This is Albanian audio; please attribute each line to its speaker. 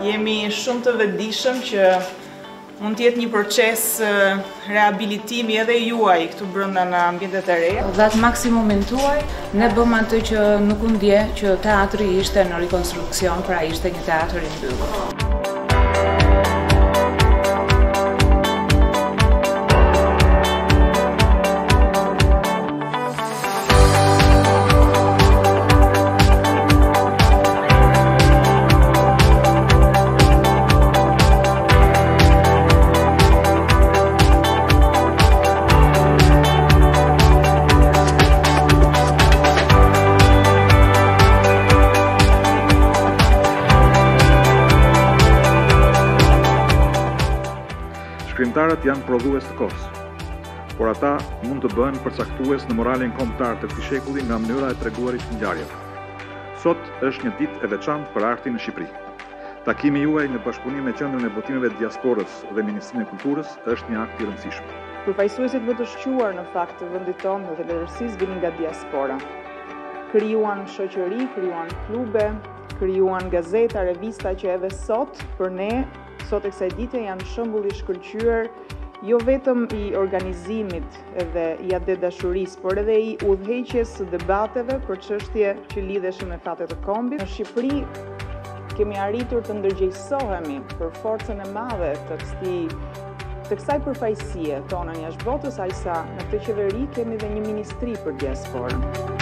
Speaker 1: Jemi shumë të vetëdijshëm që mund të jetë një proces rehabilitimi edhe juaj këtu brenda në ambientet e reja.
Speaker 2: Dhe atë maksimumin tuaj, ne bëm atë që nuk u ndje që teatri ishte në rikonstruksion, pra ishte një teatr i mbyllur.
Speaker 3: Shkrimtarët janë prodhues të kohës, por ata mund të bëhen përcaktues në moralin kombëtar të këtij shekulli nga mënyra e treguarit të ngjarjeve. Sot është një ditë e veçantë për artin në Shqipëri. Takimi juaj në bashkëpunim me Qendrën e Botimeve të Diasporës dhe Ministrinë e Kulturës është një akt i rëndësishëm.
Speaker 1: Përfaqësuesit më të shquar në fakt të vendit tonë dhe të letërsisë vinin nga diaspora. Krijuan shoqëri, krijuan klube, krijuan gazeta, revista që edhe sot për ne sot e kësaj dite janë shembull i shkëlqyer jo vetëm i organizimit dhe i atë dashurisë, por edhe i udhëheqjes së debateve për çështje që lidheshin me fatet e kombit. Në Shqipëri kemi arritur të ndërgjegjësohemi për forcën e madhe të kësaj përfaqësie tonën jashtë botës, aq sa në këtë qeveri kemi dhe një ministri për diasporën.